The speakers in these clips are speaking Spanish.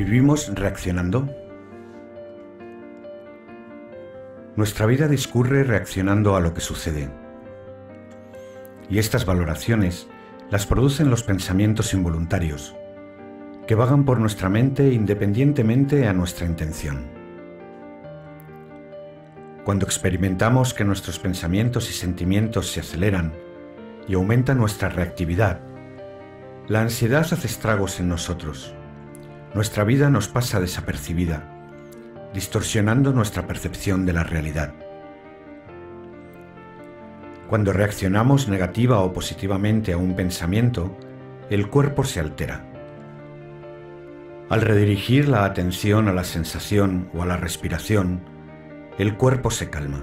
¿Vivimos reaccionando? Nuestra vida discurre reaccionando a lo que sucede. Y estas valoraciones las producen los pensamientos involuntarios, que vagan por nuestra mente independientemente a nuestra intención. Cuando experimentamos que nuestros pensamientos y sentimientos se aceleran y aumenta nuestra reactividad, la ansiedad hace estragos en nosotros. Nuestra vida nos pasa desapercibida, distorsionando nuestra percepción de la realidad. Cuando reaccionamos negativa o positivamente a un pensamiento, el cuerpo se altera. Al redirigir la atención a la sensación o a la respiración, el cuerpo se calma.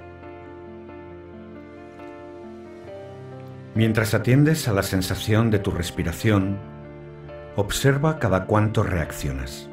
Mientras atiendes a la sensación de tu respiración, observa cada cuánto reaccionas.